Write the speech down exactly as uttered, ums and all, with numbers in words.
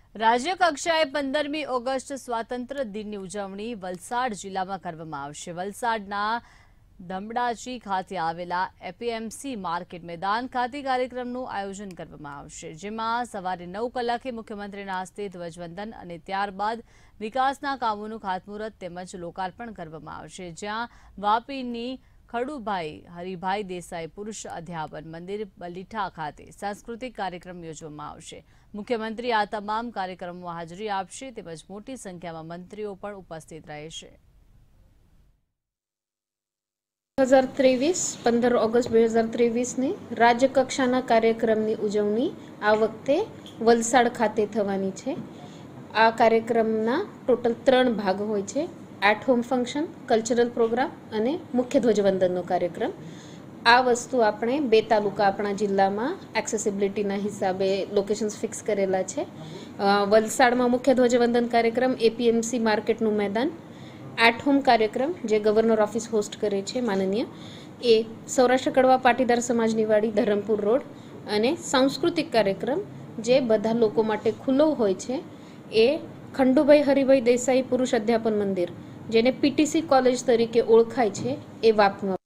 રાજ્ય કક્ષાએ પંદરમી ઓગસ્ટ સ્વાતંત્ર્ય દિનની ઉજવણી વલસાડ જિલ્લામાં કરવામાં આવશે। વલસાડના ધમડાચી ખાતે આવેલા એપીએમસી માર્કેટ મેદાન ખાતે કાર્યક્રમનું આયોજન કરવામાં આવશે, જેમાં સવારે નવ કલાકે મુખ્યમંત્રીના હસ્તે ધ્વજવંદન અને ત્યારબાદ વિકાસના કામોનું ખાતમુહૂર્ત તેમજ લોકાર્પણ કરવામાં આવશે, જ્યાં વાપીની ખડુભાઈ હરિભાઈ દેસાઈ પુરુષ અધ્યાપન મંદિર બલીઠા ખાતે સાંસ્કૃતિક કાર્યક્રમ યોજવામાં આવશે। મુખ્યમંત્રી આ તમામ કાર્યક્રમોમાં હાજરી આપશે તેમજ મોટી સંખ્યામાં મંત્રીઓ પણ ઉપસ્થિત રહેશે। બે હજાર ત્રેવીસ પંદર ઓગસ્ટ બે હજાર ત્રેવીસની રાજ્ય કક્ષાના કાર્યક્રમની ઉજવણી આ વખતે વલસાડ ખાતે થવાની છે। આ કાર્યક્રમના ટોટલ ત્રણ ભાગ હોય છે: at home function, cultural program અને મુખ્ય ધ્વજવંદનનો કાર્યક્રમ। આ વસ્તુ આપણે બે તાલુકા આપણા જિલ્લામાં એક્સેસિબિલિટીના હિસાબે લોકેશન્સ ફિક્સ કરેલા છે। વલસાડમાં મુખ્ય ધ્વજવંદન કાર્યક્રમ એપીએમસી માર્કેટનું મેદાન, એટ હોમ કાર્યક્રમ જે ગવર્નર ઓફિસ હોસ્ટ કરે છે માનનીય એ સૌરાષ્ટ્ર કડવા પાટીદાર સમાજની વાડી ધરમપુર રોડ, અને સાંસ્કૃતિક કાર્યક્રમ જે બધા લોકો માટે ખુલ્લો હોય છે એ ખંડુભાઈ હરિભાઈ દેસાઈ પુરુષ અધ્યાપન મંદિર, જેને પીટીસી કોલેજ તરીકે ઓળખાય છે, એ વાપીમાં